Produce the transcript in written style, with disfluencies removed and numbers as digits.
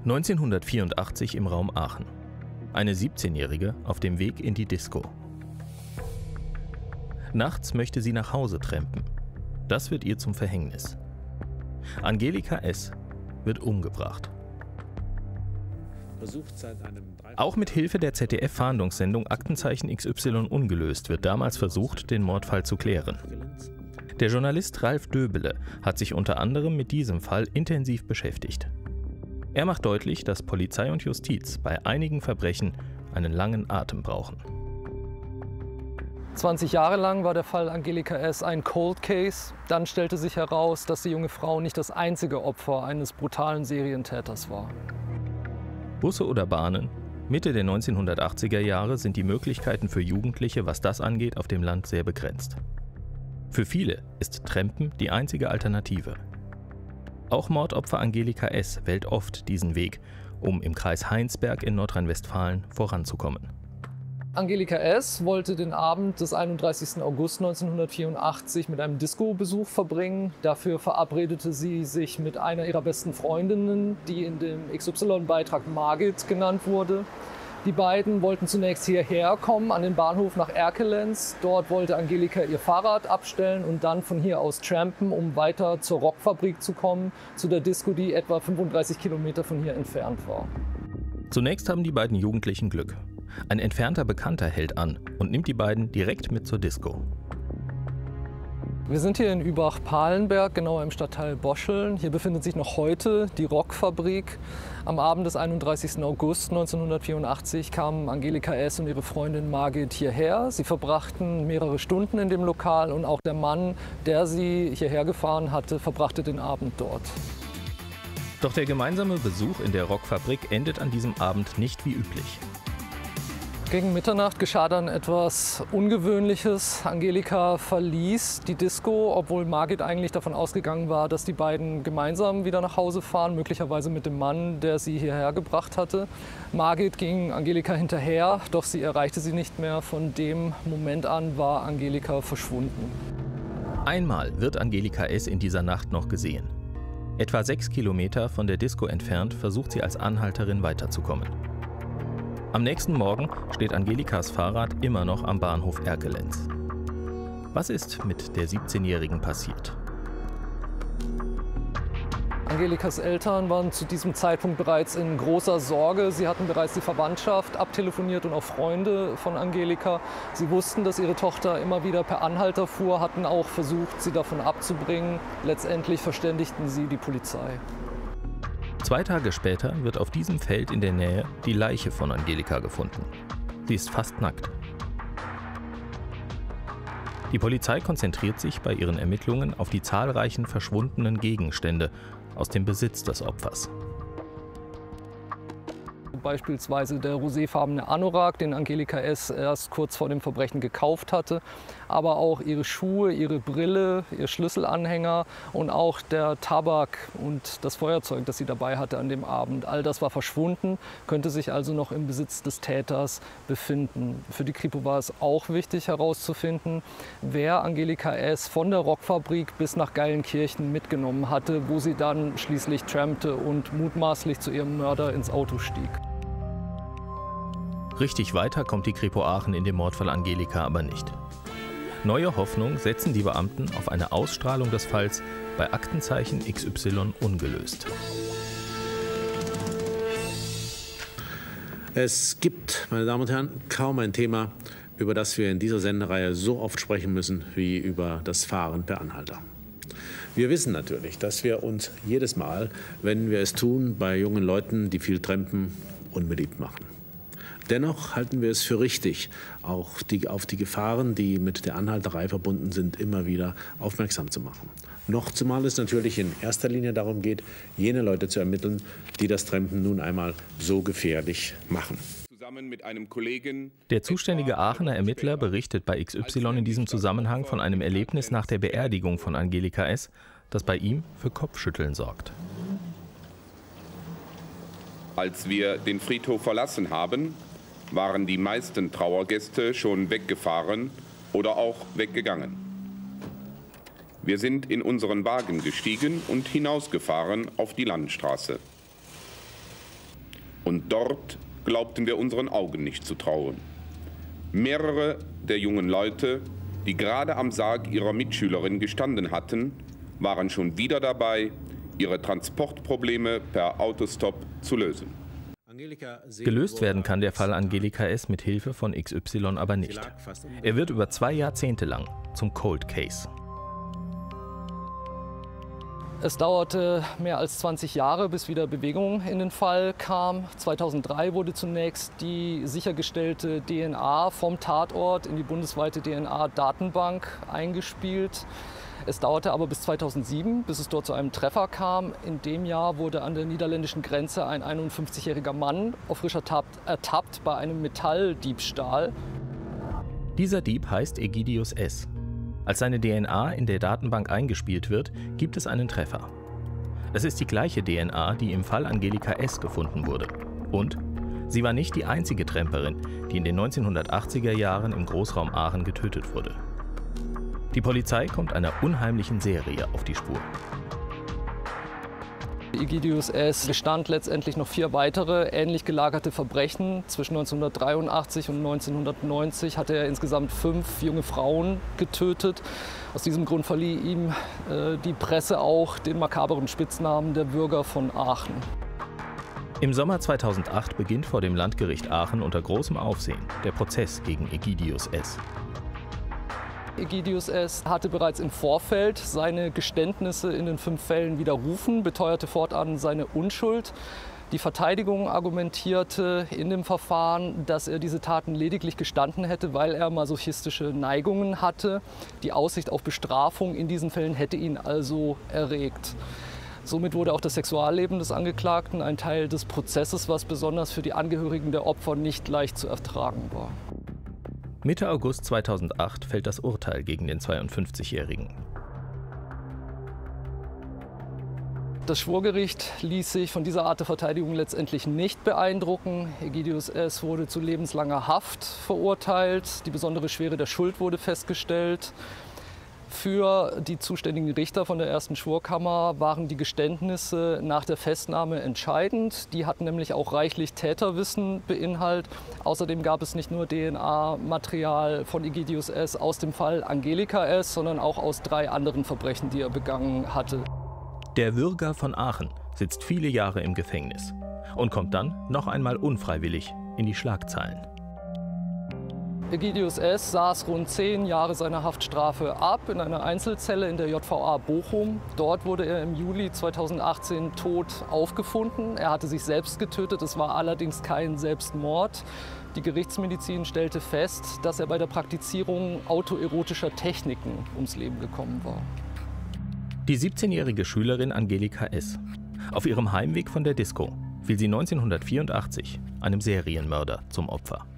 1984 im Raum Aachen. Eine 17-Jährige auf dem Weg in die Disco. Nachts möchte sie nach Hause trampen. Das wird ihr zum Verhängnis. Angelika S. wird umgebracht. Auch mit Hilfe der ZDF-Fahndungssendung Aktenzeichen XY ungelöst wird damals versucht, den Mordfall zu klären. Der Journalist Ralf Döbele hat sich unter anderem mit diesem Fall intensiv beschäftigt. Er macht deutlich, dass Polizei und Justiz bei einigen Verbrechen einen langen Atem brauchen. 20 Jahre lang war der Fall Angelika S. ein Cold Case. Dann stellte sich heraus, dass die junge Frau nicht das einzige Opfer eines brutalen Serientäters war. Busse oder Bahnen? Mitte der 1980er Jahre sind die Möglichkeiten für Jugendliche, was das angeht, auf dem Land sehr begrenzt. Für viele ist Trampen die einzige Alternative. Auch Mordopfer Angelika S. wählt oft diesen Weg, um im Kreis Heinsberg in Nordrhein-Westfalen voranzukommen. Angelika S. wollte den Abend des 31. August 1984 mit einem Disco-Besuch verbringen. Dafür verabredete sie sich mit einer ihrer besten Freundinnen, die in dem XY-Beitrag Margit genannt wurde. Die beiden wollten zunächst hierher kommen, an den Bahnhof nach Erkelenz. Dort wollte Angelika ihr Fahrrad abstellen und dann von hier aus trampen, um weiter zur Rockfabrik zu kommen, zu der Disco, die etwa 35 Kilometer von hier entfernt war. Zunächst haben die beiden Jugendlichen Glück. Ein entfernter Bekannter hält an und nimmt die beiden direkt mit zur Disco. Wir sind hier in Übach-Palenberg, genauer im Stadtteil Boscheln. Hier befindet sich noch heute die Rockfabrik. Am Abend des 31. August 1984 kamen Angelika S. und ihre Freundin Margit hierher. Sie verbrachten mehrere Stunden in dem Lokal und auch der Mann, der sie hierher gefahren hatte, verbrachte den Abend dort. Doch der gemeinsame Besuch in der Rockfabrik endet an diesem Abend nicht wie üblich. Gegen Mitternacht geschah dann etwas Ungewöhnliches. Angelika verließ die Disco, obwohl Margit eigentlich davon ausgegangen war, dass die beiden gemeinsam wieder nach Hause fahren, möglicherweise mit dem Mann, der sie hierher gebracht hatte. Margit ging Angelika hinterher, doch sie erreichte sie nicht mehr. Von dem Moment an war Angelika verschwunden. Einmal wird Angelika S. in dieser Nacht noch gesehen. Etwa 6 Kilometer von der Disco entfernt versucht sie als Anhalterin weiterzukommen. Am nächsten Morgen steht Angelikas Fahrrad immer noch am Bahnhof Erkelenz. Was ist mit der 17-Jährigen passiert? Angelikas Eltern waren zu diesem Zeitpunkt bereits in großer Sorge. Sie hatten bereits die Verwandtschaft abtelefoniert und auch Freunde von Angelika. Sie wussten, dass ihre Tochter immer wieder per Anhalter fuhr, hatten auch versucht, sie davon abzubringen. Letztendlich verständigten sie die Polizei. 2 Tage später wird auf diesem Feld in der Nähe die Leiche von Angelika gefunden. Sie ist fast nackt. Die Polizei konzentriert sich bei ihren Ermittlungen auf die zahlreichen verschwundenen Gegenstände aus dem Besitz des Opfers. Beispielsweise der roséfarbene Anorak, den Angelika S. erst kurz vor dem Verbrechen gekauft hatte, aber auch ihre Schuhe, ihre Brille, ihr Schlüsselanhänger und auch der Tabak und das Feuerzeug, das sie dabei hatte an dem Abend. All das war verschwunden, könnte sich also noch im Besitz des Täters befinden. Für die Kripo war es auch wichtig herauszufinden, wer Angelika S. von der Rockfabrik bis nach Geilenkirchen mitgenommen hatte, wo sie dann schließlich trampte und mutmaßlich zu ihrem Mörder ins Auto stieg. Richtig weiter kommt die Kripo Aachen in dem Mordfall Angelika aber nicht. Neue Hoffnung setzen die Beamten auf eine Ausstrahlung des Falls bei Aktenzeichen XY ungelöst. Es gibt, meine Damen und Herren, kaum ein Thema, über das wir in dieser Sendereihe so oft sprechen müssen wie über das Fahren per Anhalter. Wir wissen natürlich, dass wir uns jedes Mal, wenn wir es tun, bei jungen Leuten, die viel trampen, unbeliebt machen. Dennoch halten wir es für richtig, auch auf die Gefahren, die mit der Anhalterei verbunden sind, immer wieder aufmerksam zu machen. Noch zumal es natürlich in erster Linie darum geht, jene Leute zu ermitteln, die das Trampen nun einmal so gefährlich machen. Der zuständige Aachener Ermittler berichtet bei XY in diesem Zusammenhang von einem Erlebnis nach der Beerdigung von Angelika S., das bei ihm für Kopfschütteln sorgt. Als wir den Friedhof verlassen haben, waren die meisten Trauergäste schon weggefahren oder auch weggegangen. Wir sind in unseren Wagen gestiegen und hinausgefahren auf die Landstraße. Und dort glaubten wir unseren Augen nicht zu trauen. Mehrere der jungen Leute, die gerade am Sarg ihrer Mitschülerin gestanden hatten, waren schon wieder dabei, ihre Transportprobleme per Autostop zu lösen. Gelöst werden kann der Fall Angelika S. mit Hilfe von XY aber nicht. Er wird über 2 Jahrzehnte lang zum Cold Case. Es dauerte mehr als 20 Jahre, bis wieder Bewegung in den Fall kam. 2003 wurde zunächst die sichergestellte DNA vom Tatort in die bundesweite DNA-Datenbank eingespielt. Es dauerte aber bis 2007, bis es dort zu einem Treffer kam. In dem Jahr wurde an der niederländischen Grenze ein 51-jähriger Mann auf frischer Tat ertappt bei einem Metalldiebstahl. Dieser Dieb heißt Egidius S. Als seine DNA in der Datenbank eingespielt wird, gibt es einen Treffer. Es ist die gleiche DNA, die im Fall Angelika S. gefunden wurde. Und sie war nicht die einzige Tramperin, die in den 1980er Jahren im Großraum Aachen getötet wurde. Die Polizei kommt einer unheimlichen Serie auf die Spur. Egidius S. gestand letztendlich noch 4 weitere ähnlich gelagerte Verbrechen. Zwischen 1983 und 1990 hatte er insgesamt 5 junge Frauen getötet. Aus diesem Grund verlieh ihm die Presse auch den makaberen Spitznamen der Bürger von Aachen. Im Sommer 2008 beginnt vor dem Landgericht Aachen unter großem Aufsehen der Prozess gegen Egidius S. Egidius S. hatte bereits im Vorfeld seine Geständnisse in den 5 Fällen widerrufen, beteuerte fortan seine Unschuld. Die Verteidigung argumentierte in dem Verfahren, dass er diese Taten lediglich gestanden hätte, weil er masochistische Neigungen hatte. Die Aussicht auf Bestrafung in diesen Fällen hätte ihn also erregt. Somit wurde auch das Sexualleben des Angeklagten ein Teil des Prozesses, was besonders für die Angehörigen der Opfer nicht leicht zu ertragen war. Mitte August 2008 fällt das Urteil gegen den 52-Jährigen. Das Schwurgericht ließ sich von dieser Art der Verteidigung letztendlich nicht beeindrucken. Egidius S. wurde zu lebenslanger Haft verurteilt. Die besondere Schwere der Schuld wurde festgestellt. Für die zuständigen Richter von der ersten Schwurkammer waren die Geständnisse nach der Festnahme entscheidend. Die hatten nämlich auch reichlich Täterwissen beinhaltet. Außerdem gab es nicht nur DNA-Material von Egidius S. aus dem Fall Angelika S., sondern auch aus 3 anderen Verbrechen, die er begangen hatte. Der Würger von Aachen sitzt viele Jahre im Gefängnis und kommt dann noch einmal unfreiwillig in die Schlagzeilen. Egidius S. saß rund 10 Jahre seiner Haftstrafe ab in einer Einzelzelle in der JVA Bochum. Dort wurde er im Juli 2018 tot aufgefunden. Er hatte sich selbst getötet, es war allerdings kein Selbstmord. Die Gerichtsmedizin stellte fest, dass er bei der Praktizierung autoerotischer Techniken ums Leben gekommen war. Die 17-jährige Schülerin Angelika S. Auf ihrem Heimweg von der Disco fiel sie 1984 einem Serienmörder zum Opfer.